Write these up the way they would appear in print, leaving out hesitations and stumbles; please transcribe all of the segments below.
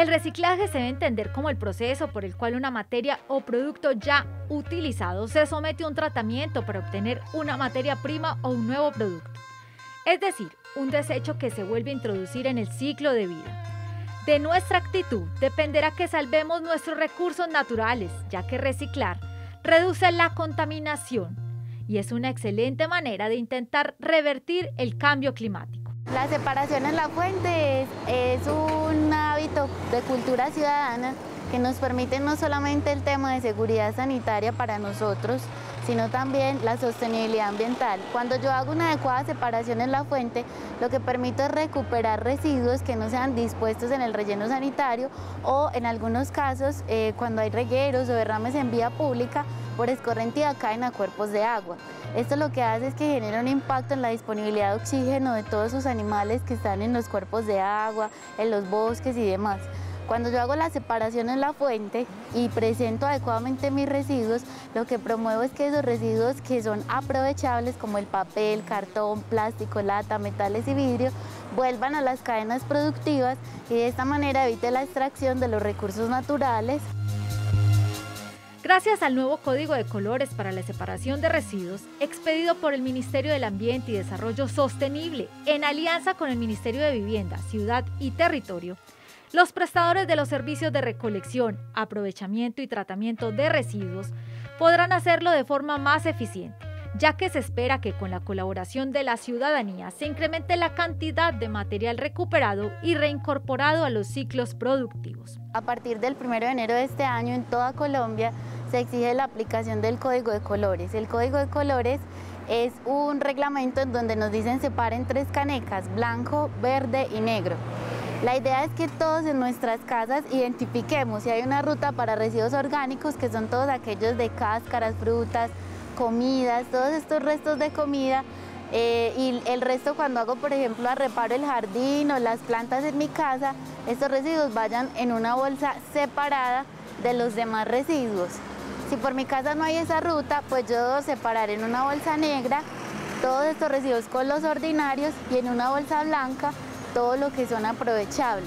El reciclaje se debe entender como el proceso por el cual una materia o producto ya utilizado se somete a un tratamiento para obtener una materia prima o un nuevo producto. Es decir, un desecho que se vuelve a introducir en el ciclo de vida. De nuestra actitud dependerá que salvemos nuestros recursos naturales, ya que reciclar reduce la contaminación y es una excelente manera de intentar revertir el cambio climático. La separación en la fuente es un hábito de cultura ciudadana que nos permite no solamente el tema de seguridad sanitaria para nosotros, sino también la sostenibilidad ambiental. Cuando yo hago una adecuada separación en la fuente, lo que permito es recuperar residuos que no sean dispuestos en el relleno sanitario o en algunos casos, cuando hay regueros o derrames en vía pública, por escorrentía caen a cuerpos de agua. Esto lo que hace es que genera un impacto en la disponibilidad de oxígeno de todos esos animales que están en los cuerpos de agua, en los bosques y demás. Cuando yo hago la separación en la fuente y presento adecuadamente mis residuos, lo que promuevo es que esos residuos que son aprovechables, como el papel, cartón, plástico, lata, metales y vidrio, vuelvan a las cadenas productivas y de esta manera evite la extracción de los recursos naturales. Gracias al nuevo Código de Colores para la separación de residuos, expedido por el Ministerio del Ambiente y Desarrollo Sostenible, en alianza con el Ministerio de Vivienda, Ciudad y Territorio, los prestadores de los servicios de recolección, aprovechamiento y tratamiento de residuos podrán hacerlo de forma más eficiente, ya que se espera que con la colaboración de la ciudadanía se incremente la cantidad de material recuperado y reincorporado a los ciclos productivos. A partir del 1 de enero de este año en toda Colombia se exige la aplicación del Código de Colores. El Código de Colores es un reglamento en donde nos dicen separen 3 canecas, blanco, verde y negro. La idea es que todos en nuestras casas identifiquemos si hay una ruta para residuos orgánicos, que son todos aquellos de cáscaras, frutas, comidas, todos estos restos de comida, y el resto cuando hago, por ejemplo, reparo el jardín o las plantas en mi casa, estos residuos vayan en una bolsa separada de los demás residuos. Si por mi casa no hay esa ruta, pues yo debo separar en una bolsa negra todos estos residuos con los ordinarios y en una bolsa blanca todo lo que son aprovechables.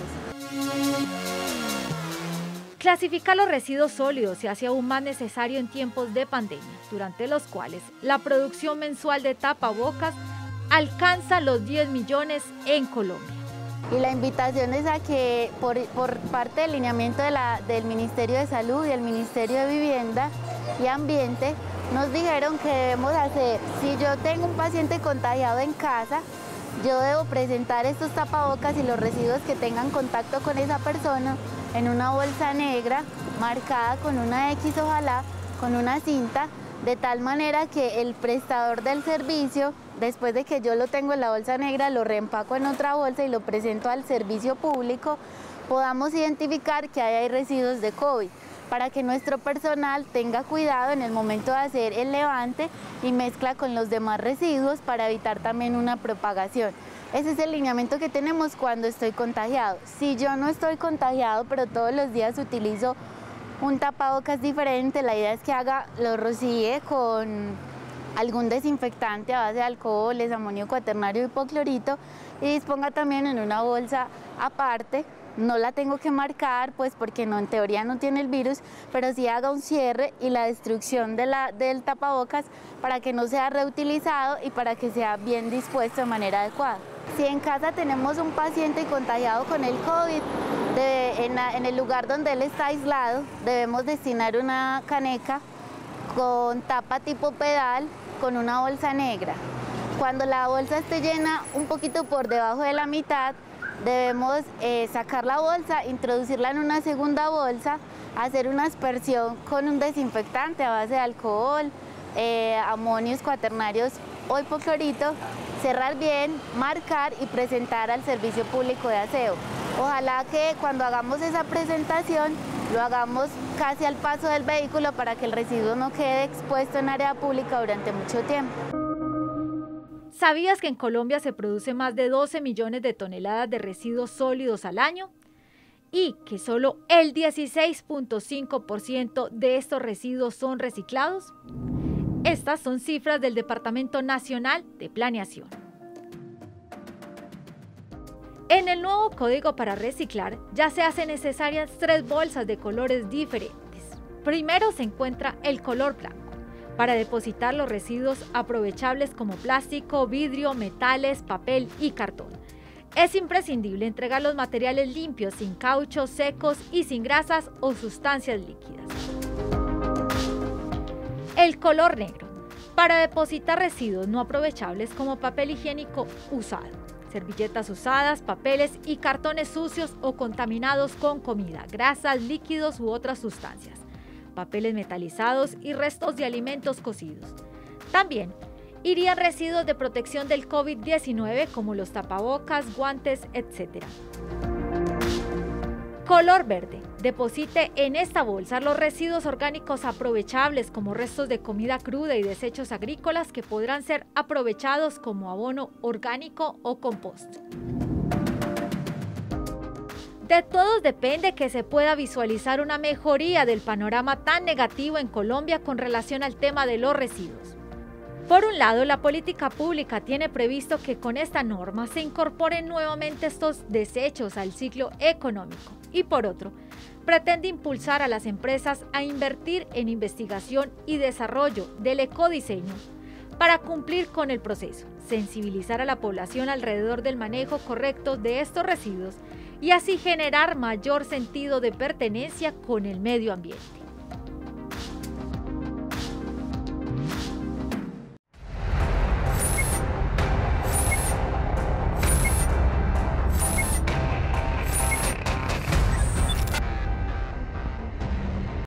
Clasificar los residuos sólidos se hace aún más necesario en tiempos de pandemia, durante los cuales la producción mensual de tapabocas alcanza los 10 millones en Colombia. Y la invitación es a que por parte del lineamiento del Ministerio de Salud y el Ministerio de Vivienda y Ambiente, nos dijeron que debemos hacer, si yo tengo un paciente contagiado en casa, yo debo presentar estos tapabocas y los residuos que tengan contacto con esa persona en una bolsa negra, marcada con una X, ojalá, con una cinta, de tal manera que el prestador del servicio, después de que yo lo tengo en la bolsa negra, lo reempaco en otra bolsa y lo presento al servicio público, podamos identificar que ahí hay residuos de COVID, para que nuestro personal tenga cuidado en el momento de hacer el levante y mezcla con los demás residuos para evitar también una propagación. Ese es el lineamiento que tenemos cuando estoy contagiado. Si yo no estoy contagiado, pero todos los días utilizo un tapabocas diferente, la idea es que lo rocíe con algún desinfectante a base de alcoholes, amonio cuaternario y hipoclorito y disponga también en una bolsa aparte. No la tengo que marcar, pues porque no, en teoría no tiene el virus, pero sí haga un cierre y la destrucción del tapabocas para que no sea reutilizado y para que sea bien dispuesto de manera adecuada. Si en casa tenemos un paciente contagiado con el COVID, en el lugar donde él está aislado, debemos destinar una caneca con tapa tipo pedal con una bolsa negra. Cuando la bolsa esté llena un poquito por debajo de la mitad, debemos sacar la bolsa, introducirla en una segunda bolsa, hacer una aspersión con un desinfectante a base de alcohol, amonios cuaternarios o hipoclorito, cerrar bien, marcar y presentar al servicio público de aseo. Ojalá que cuando hagamos esa presentación lo hagamos casi al paso del vehículo para que el residuo no quede expuesto en área pública durante mucho tiempo. ¿Sabías que en Colombia se produce más de 12 millones de toneladas de residuos sólidos al año? Y que solo el 16.5% de estos residuos son reciclados. Estas son cifras del Departamento Nacional de Planeación. En el nuevo código para reciclar ya se hacen necesarias 3 bolsas de colores diferentes. Primero se encuentra el color blanco, para depositar los residuos aprovechables como plástico, vidrio, metales, papel y cartón. Es imprescindible entregar los materiales limpios, sin cauchos, secos y sin grasas o sustancias líquidas. El color negro, para depositar residuos no aprovechables como papel higiénico usado, servilletas usadas, papeles y cartones sucios o contaminados con comida, grasas, líquidos u otras sustancias, papeles metalizados y restos de alimentos cocidos. También irían residuos de protección del COVID-19 como los tapabocas, guantes, etc. Color verde. Deposite en esta bolsa los residuos orgánicos aprovechables como restos de comida cruda y desechos agrícolas que podrán ser aprovechados como abono orgánico o compost. De todos depende que se pueda visualizar una mejoría del panorama tan negativo en Colombia con relación al tema de los residuos. Por un lado, la política pública tiene previsto que con esta norma se incorporen nuevamente estos desechos al ciclo económico y por otro, pretende impulsar a las empresas a invertir en investigación y desarrollo del ecodiseño para cumplir con el proceso, sensibilizar a la población alrededor del manejo correcto de estos residuos y así generar mayor sentido de pertenencia con el medio ambiente.